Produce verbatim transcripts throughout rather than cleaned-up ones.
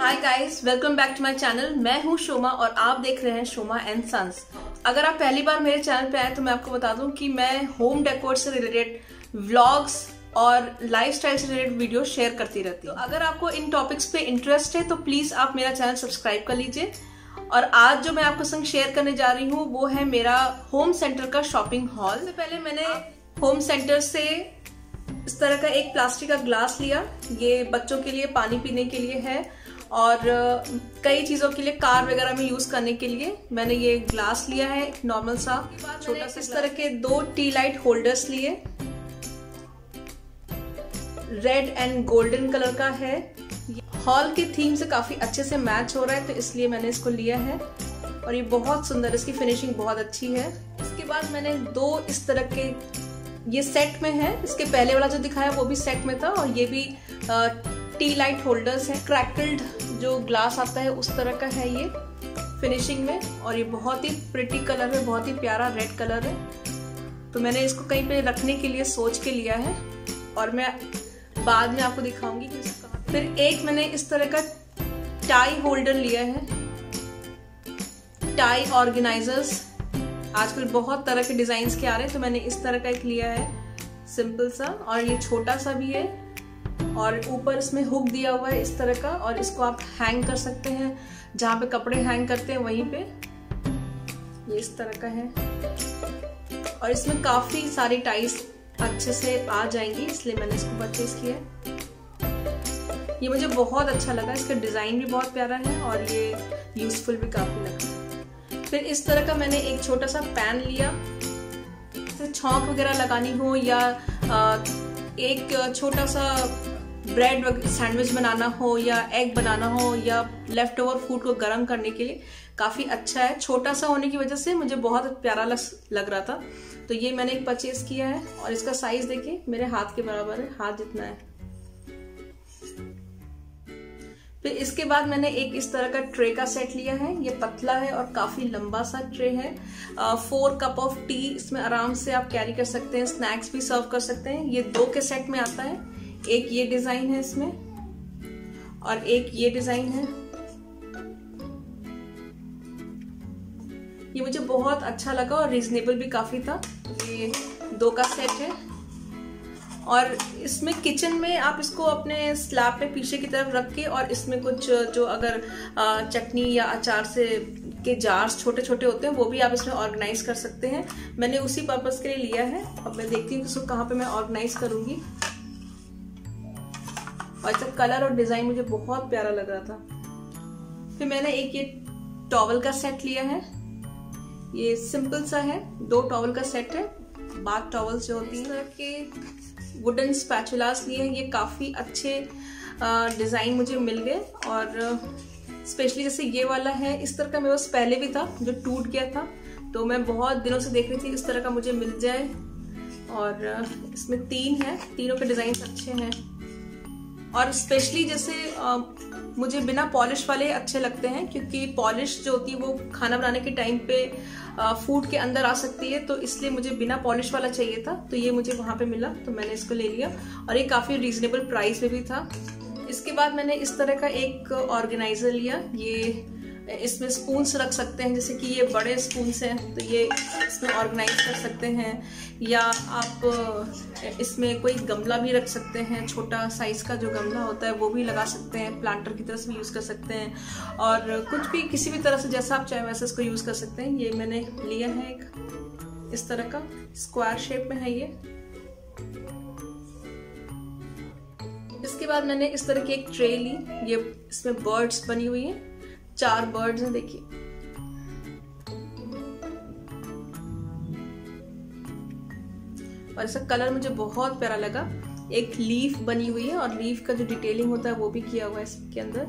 Hi guys, welcome back to my channel. मैं हूं शोमा और आप देख रहे हैं शोमा एंड सन्स। अगर आप पहली बार मेरे चैनल पे आए तो मैं आपको बता दूं कि मैं होम डेकोर से रिलेटेड व्लॉग्स और लाइफस्टाइल से रिलेटेड वीडियो शेयर करती रहती हूँ। तो अगर आपको इन टॉपिक्स पे इंटरेस्ट है तो प्लीज आप मेरा चैनल सब्सक्राइब कर लीजिए। और आज जो मैं आपको संग शेयर करने जा रही हूँ वो है मेरा होम सेंटर का शॉपिंग हॉल। सबसे पहले मैंने होम सेंटर से इस तरह का एक प्लास्टिक का ग्लास लिया। ये बच्चों के लिए पानी पीने के लिए है और कई चीजों के लिए, कार वगैरह में यूज करने के लिए मैंने ये ग्लास लिया है, एक नॉर्मल सा छोटा सा। इस तरह के दो टी लाइट होल्डर्स लिए, रेड एंड गोल्डन कलर का है। हॉल के थीम से काफी अच्छे से मैच हो रहा है तो इसलिए मैंने इसको लिया है और ये बहुत सुंदर, इसकी फिनिशिंग बहुत अच्छी है। इसके बाद मैंने दो इस तरह के, ये सेट में है, इसके पहले वाला जो दिखाया वो भी सेट में था और ये भी टी लाइट होल्डर्स है। क्रैकल्ड जो ग्लास आता है उस तरह का है ये फिनिशिंग में और ये बहुत ही प्रिटी कलर है, बहुत ही प्यारा रेड कलर है। तो मैंने इसको कहीं पे रखने के लिए सोच के लिया है और मैं बाद में आपको दिखाऊंगी कि इसको कहाँ। फिर एक मैंने इस तरह का टाई होल्डर लिया है, टाई ऑर्गेनाइजर्स। आजकल बहुत तरह के डिजाइन के आ रहे हैं तो मैंने इस तरह का एक लिया है, सिंपल सा, और ये छोटा सा भी है और ऊपर इसमें हुक दिया हुआ है इस तरह का और इसको आप हैंग कर सकते हैं, जहाँ पे कपड़े हैंग करते हैं वहीं पे। ये इस तरह का है और इसमें काफी सारी टाइज अच्छे से आ जाएंगी, इसलिए मैंने इसको परचेज किया। ये मुझे बहुत अच्छा लगा, इसका डिजाइन भी बहुत प्यारा है और ये यूजफुल भी काफी लगा। फिर इस तरह का मैंने एक छोटा सा पैन लिया, जैसे छौंक वगैरह लगानी हो या एक छोटा सा ब्रेड सैंडविच बनाना हो या एग बनाना हो या लेफ्ट ओवर फूड को गर्म करने के लिए काफी अच्छा है। छोटा सा होने की वजह से मुझे बहुत प्यारा लग रहा था तो ये मैंने एक परचेज किया है और इसका साइज देखिए मेरे हाथ के बराबर है, हाथ जितना है। फिर इसके बाद मैंने एक इस तरह का ट्रे का सेट लिया है। ये पतला है और काफी लंबा सा ट्रे है। फोर कप ऑफ टी इसमें आराम से आप कैरी कर सकते हैं, स्नैक्स भी सर्व कर सकते हैं। ये दो के सेट में आता है, एक ये डिजाइन है इसमें और एक ये डिजाइन है। ये मुझे बहुत अच्छा लगा और रीजनेबल भी काफी था। ये दो का सेट है और इसमें किचन में आप इसको अपने स्लैब पे पीछे की तरफ रख के और इसमें कुछ जो अगर चटनी या अचार से के जार्स छोटे छोटे होते हैं वो भी आप इसमें ऑर्गेनाइज कर सकते हैं। मैंने उसी पर्पस के लिए लिया है। अब मैं देखती हूँ कि इसको कहाँ पे मैं ऑर्गेनाइज करूंगी। और इसका कलर और डिजाइन मुझे बहुत प्यारा लग रहा था। फिर मैंने एक ये टॉवल का सेट लिया है, ये सिंपल सा है, दो टॉवल का सेट है। बाथ टॉवल्स जो होती है के वुडन स्पैचुलास लिए, ये काफी अच्छे डिजाइन मुझे मिल गए और स्पेशली जैसे ये वाला है, इस तरह का मेरे पास पहले भी था जो टूट गया था तो मैं बहुत दिनों से देख रही थी इस तरह का मुझे मिल जाए। और इसमें तीन है, तीनों के डिजाइन अच्छे हैं और स्पेशली जैसे आ, मुझे बिना पॉलिश वाले अच्छे लगते हैं क्योंकि पॉलिश जो होती है वो खाना बनाने के टाइम पे आ, फूड के अंदर आ सकती है, तो इसलिए मुझे बिना पॉलिश वाला चाहिए था तो ये मुझे वहां पे मिला तो मैंने इसको ले लिया और ये काफी रीजनेबल प्राइस में भी था। इसके बाद मैंने इस तरह का एक ऑर्गेनाइजर लिया। ये इसमें स्पून्स रख सकते हैं, जैसे कि ये बड़े स्पून्स हैं तो ये इसमें ऑर्गेनाइज कर सकते हैं, या आप इसमें कोई गमला भी रख सकते हैं, छोटा साइज का जो गमला होता है वो भी लगा सकते हैं, प्लांटर की तरह से भी यूज कर सकते हैं और कुछ भी किसी भी तरह से जैसा आप चाहे वैसे इसको यूज कर सकते हैं। ये मैंने लिया है एक इस तरह का, स्क्वायर शेप में है ये। इसके बाद मैंने इस तरह की एक ट्रे ली, ये इसमें बर्ड्स बनी हुई है, चार बर्ड्स हैं देखिए। और इसका कलर मुझे बहुत प्यारा लगा। एक लीफ बनी हुई है और लीफ का जो डिटेलिंग होता है वो भी किया हुआ है इसके अंदर।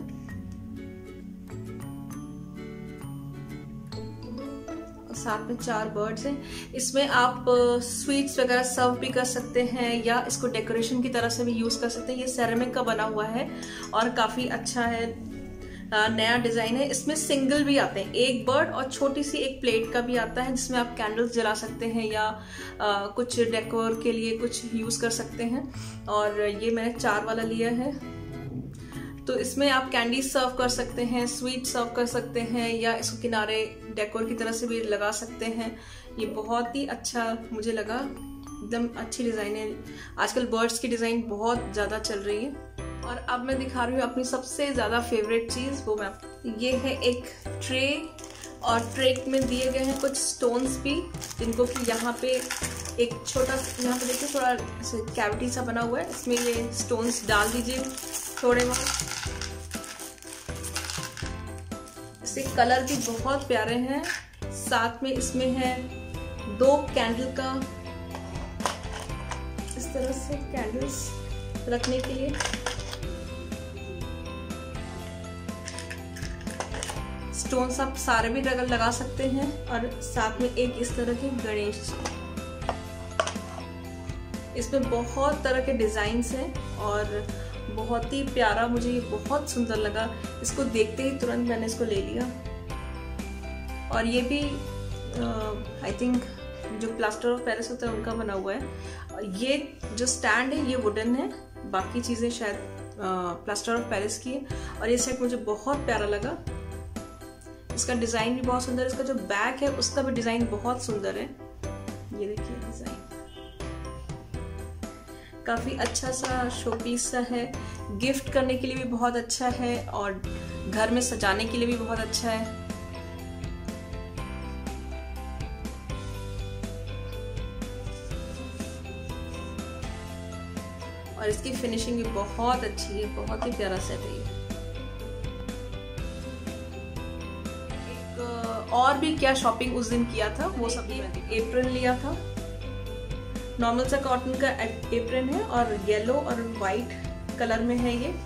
और साथ में चार बर्ड्स हैं। इसमें आप स्वीट्स वगैरह सर्व भी कर सकते हैं या इसको डेकोरेशन की तरह से भी यूज कर सकते हैं। ये सेरेमिक का बना हुआ है और काफी अच्छा है, नया डिजाइन है। इसमें सिंगल भी आते हैं, एक बर्ड और छोटी सी एक प्लेट का भी आता है जिसमें आप कैंडल्स जला सकते हैं या आ, कुछ डेकोर के लिए कुछ यूज कर सकते हैं। और ये मैंने चार वाला लिया है। तो इसमें आप कैंडी सर्व कर सकते हैं, स्वीट सर्व कर सकते हैं, या इसको किनारे डेकोर की तरह से भी लगा सकते हैं। ये बहुत ही अच्छा मुझे लगा, एकदम अच्छी डिज़ाइन है। आजकल बर्ड्स की डिज़ाइन बहुत ज़्यादा चल रही है। और अब मैं दिखा रही हूँ अपनी सबसे ज़्यादा फेवरेट चीज़, वो मैं ये है एक ट्रे, और ट्रे में दिए गए हैं कुछ स्टोन्स भी, जिनको कि यहाँ पे एक छोटा, यहाँ पे देखिए थोड़ा कैविटी सा बना हुआ है, इसमें ये स्टोन्स डाल दीजिए थोड़े बहुत। इसके कलर भी बहुत प्यारे हैं। साथ में इसमें है दो कैंडल का, इस तरह से कैंडल्स रखने के लिए। स्टोन्स आप सारे भी लगा सकते हैं, और साथ में एक इस तरह के गणेश जी। इसमें बहुत तरह के डिजाइन्स हैं और बहुत ही प्यारा, मुझे ये बहुत सुंदर लगा। इसको देखते ही तुरंत मैंने इसको ले लिया। और ये भी आई थिंक जो प्लास्टर ऑफ पेरिस होता है उनका बना हुआ है। ये जो स्टैंड है ये वुडन है, बाकी चीजें शायद प्लास्टर ऑफ पेरिस की है। और ये सेट मुझे बहुत प्यारा लगा। इसका डिजाइन भी बहुत सुंदर है। इसका जो बैक है उसका भी डिजाइन बहुत सुंदर है। ये देखिए डिजाइन काफी अच्छा सा शोपीस सा है। गिफ्ट करने के लिए भी बहुत अच्छा है, और घर में सजाने के लिए भी बहुत अच्छा है। और इसकी फिनिशिंग भी बहुत अच्छी है, बहुत ही प्यारा सेट है ये। और भी क्या शॉपिंग उस दिन किया था वो सब, एप्रन लिया था। नॉर्मल सा कॉटन का एप्रन है, और येलो और वाइट कलर में है ये।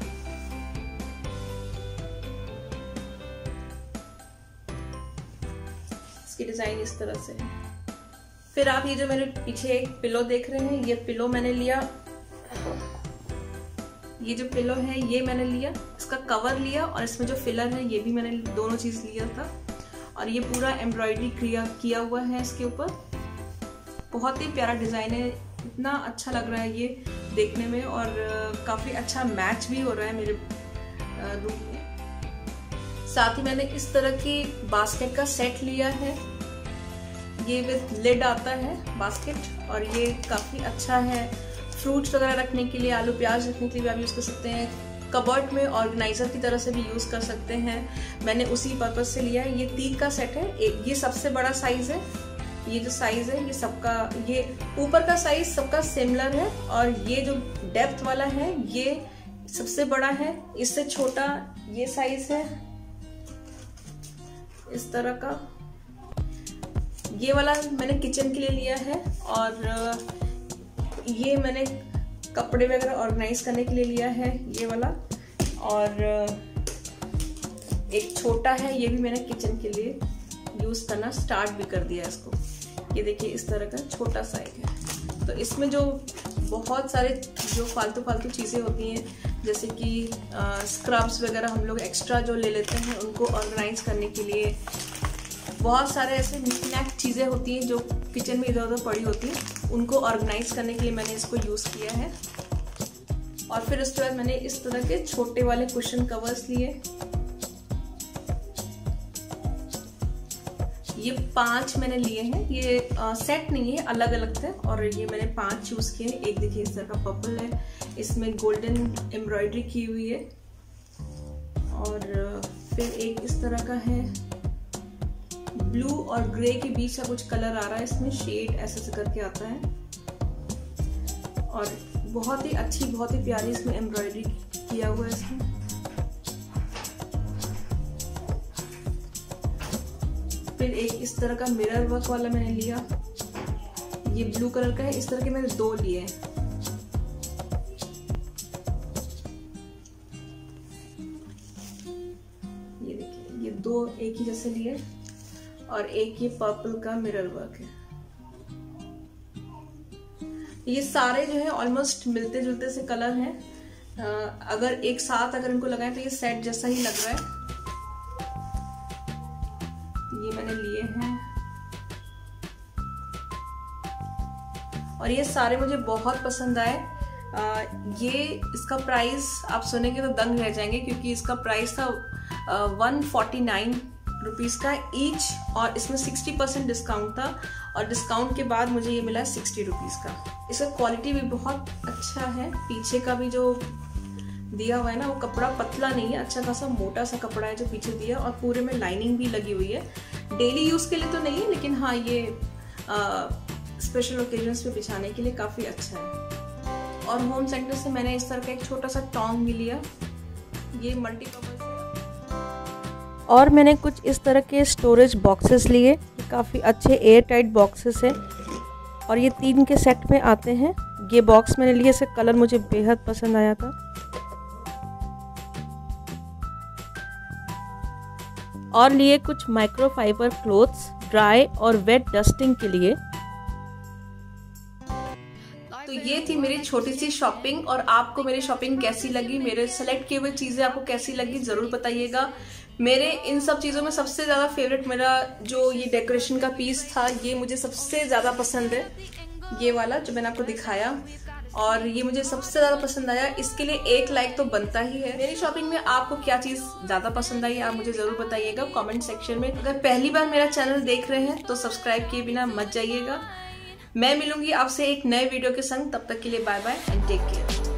इसकी डिजाइन इस तरह से है। फिर आप ये जो मेरे पीछे एक पिलो देख रहे हैं, ये पिलो मैंने लिया। ये जो पिलो है ये मैंने लिया, इसका कवर लिया, और इसमें जो फिलर है ये भी मैंने दोनों चीज लिया था। और ये पूरा एम्ब्रॉयडरी किया किया हुआ है इसके ऊपर। बहुत ही प्यारा डिजाइन है, इतना अच्छा लग रहा है ये देखने में, और काफी अच्छा मैच भी हो रहा है मेरे रूम में। साथ ही मैंने इस तरह की बास्केट का सेट लिया है। ये विद लिड आता है बास्केट, और ये काफी अच्छा है फ्रूट्स वगैरह रखने के लिए, आलू प्याज रखने के लिए भी आप यूज कर सकते हैं। कबर्ड में ऑर्गेनाइजर की तरह से भी यूज कर सकते हैं। मैंने उसी पर्पज से लिया है। ये तीन का सेट है। एक ये सबसे बड़ा साइज है। ये जो साइज है ये सबका, ये ऊपर का साइज सबका सिमिलर है, और ये जो डेप्थ वाला है ये सबसे बड़ा है। इससे छोटा ये साइज है इस तरह का। ये वाला मैंने किचन के लिए लिया है, और ये मैंने कपड़े वगैरह ऑर्गेनाइज करने के लिए लिया है ये वाला। और एक छोटा है, ये भी मैंने किचन के लिए यूज करना स्टार्ट भी कर दिया इसको। ये देखिए इस तरह का छोटा सा एक है। तो इसमें जो बहुत सारे जो फालतू फालतू चीजें होती हैं, जैसे कि स्क्रब्स वगैरह हम लोग एक्स्ट्रा जो ले लेते हैं उनको ऑर्गेनाइज करने के लिए, बहुत सारे ऐसे निकनैक चीजें होती हैं जो किचन में इधर उधर पड़ी होती हैं, उनको ऑर्गेनाइज करने के लिए मैंने इसको यूज किया है। और फिर उसके बाद मैंने इस तरह के छोटे वाले कुशन कवर्स लिए। ये पांच मैंने लिए हैं। ये आ, सेट नहीं है, अलग अलग थे, और ये मैंने पांच चूज किए हैं। एक देखिए इस तरह का पर्पल है, इसमें गोल्डन एम्ब्रॉयडरी की हुई है। और फिर एक इस तरह का है, ब्लू और ग्रे के बीच का कुछ कलर आ रहा है इसमें, शेड ऐसे से करके आता है। और बहुत ही अच्छी, बहुत ही प्यारी इसमें एम्ब्रॉयडरी किया हुआ है इसमें। फिर एक इस तरह का मिरर वर्क वाला मैंने लिया, ये ब्लू कलर का है। इस तरह के मैंने दो लिए हैं। ये देखिए ये दो एक ही जैसे लिए, और एक ये पर्पल का मिरर वर्क है। ये सारे जो है ऑलमोस्ट मिलते जुलते से कलर हैं। अगर एक साथ अगर इनको लगाएं तो ये सेट जैसा ही लग रहा है। ये मैंने लिए हैं, और ये सारे मुझे बहुत पसंद आए। आ, ये इसका प्राइस आप सुनेंगे तो दंग रह जाएंगे, क्योंकि इसका प्राइस था वन फोर्टी नाइन रुपीज़ का ईच, और इसमें सिक्सटी परसेंट डिस्काउंट था, और डिस्काउंट के बाद मुझे ये मिला सिक्सटी रुपीज़ का। इसका क्वालिटी भी बहुत अच्छा है। पीछे का भी जो दिया हुआ है ना, वो कपड़ा पतला नहीं है, अच्छा खासा मोटा सा कपड़ा है जो पीछे दिया, और पूरे में लाइनिंग भी लगी हुई है। डेली यूज़ के लिए तो नहीं है, लेकिन हाँ ये स्पेशल ओकेजन्स पे बिछाने के लिए काफ़ी अच्छा है। और होम सेंटर से मैंने इस तरह का एक छोटा सा टोंग भी लिया, ये मल्टीपर्पज है। और मैंने कुछ इस तरह के स्टोरेज बॉक्सेस लिए, काफ़ी अच्छे एयर टाइट बॉक्सेस हैं, और ये तीन के सेट में आते हैं। ये बॉक्स मैंने लिए, इसका कलर मुझे बेहद पसंद आया था। और लिए कुछ माइक्रोफाइबर क्लोथ्स ड्राई और वेट डस्टिंग के लिए। तो ये थी मेरी छोटी सी शॉपिंग, और आपको मेरी शॉपिंग कैसी लगी, मेरे सेलेक्ट किए हुए चीज़ें आपको कैसी लगी ज़रूर बताइएगा। मेरे इन सब चीज़ों में सबसे ज़्यादा फेवरेट मेरा जो ये डेकोरेशन का पीस था, ये मुझे सबसे ज़्यादा पसंद है, ये वाला जो मैंने आपको दिखाया, और ये मुझे सबसे ज़्यादा पसंद आया। इसके लिए एक लाइक तो बनता ही है। मेरी शॉपिंग में आपको क्या चीज़ ज़्यादा पसंद आई, आप मुझे ज़रूर बताइएगा कमेंट सेक्शन में। अगर पहली बार मेरा चैनल देख रहे हैं तो सब्सक्राइब किए बिना मत जाइएगा। मैं मिलूंगी आपसे एक नए वीडियो के संग, तब तक के लिए bye bye and take care.